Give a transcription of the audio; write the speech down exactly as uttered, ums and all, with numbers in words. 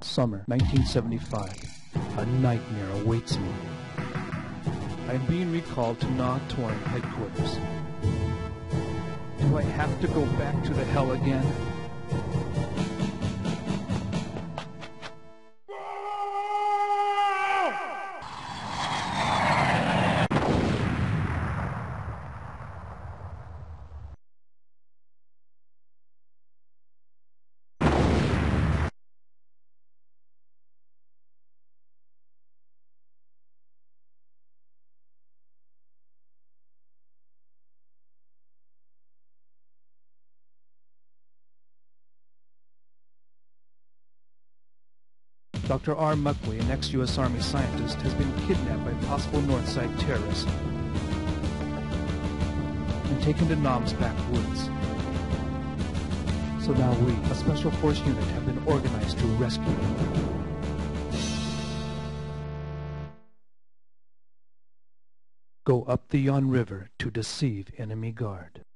Summer nineteen seventy-five. A nightmare awaits me. I am being recalled to Na Torn headquarters. Do I have to go back to the hell again? Doctor R. Muckway, an ex-U S Army scientist, has been kidnapped by possible Northside terrorists and taken to Nam's backwoods. So now we, a special force unit, have been organized to rescue him. Go up the Yon River to deceive enemy guard.